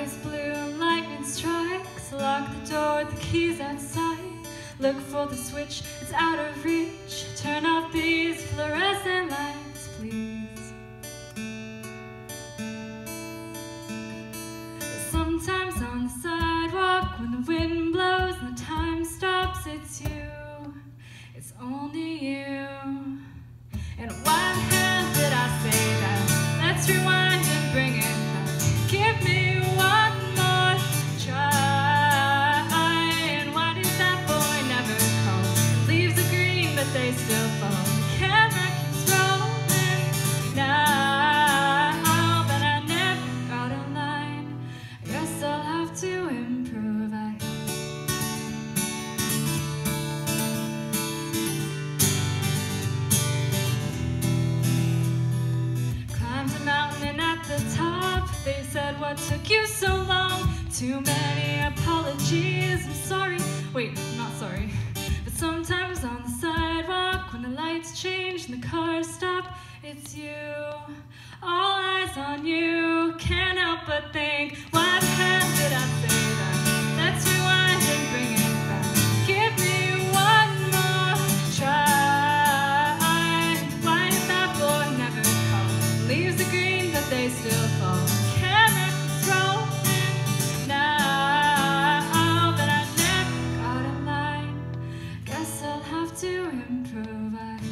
sky's blue and lightning strikes. Lock the door, the key's outside. Look for the switch, it's out of reach. Turn off these fluorescent lights, please. Sometimes on the sidewalk, when the wind blows and the time stops, it's you, it's only you. And why the hell did I say that? Let's rewind and bring it back. Give me one more try. And why did that boy never call? Leaves are green but they still fall. The camera keeps rolling now, but I never got a line. I guess I'll have to improvise. Mountain and at the top they said, what took you so long? Too many apologies, I'm sorry. Wait, I'm not sorry. But sometimes on the sidewalk, when the lights change and the cars stop, it's you, all eyes on you. Can't help but think, why the hell did I say that? Let's rewind and bring it back. Give me one more try. Leaves are green, but they still fall. Camera keeps rolling now, but I never got a line. Guess I'll have to improvise.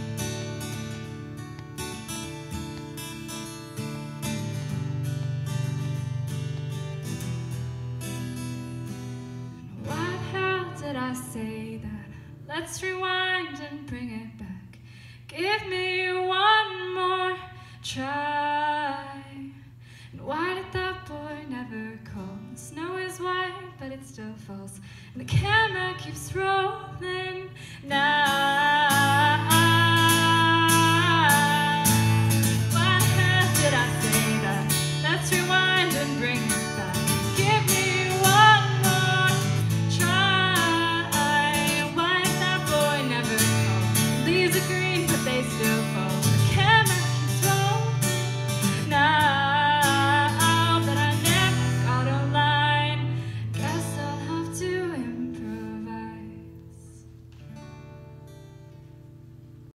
Why the hell did I say that? Let's rewind and bring it back. Give me one more try. And why did that boy never call? The snow is white, but it still falls. And the camera keeps rolling now.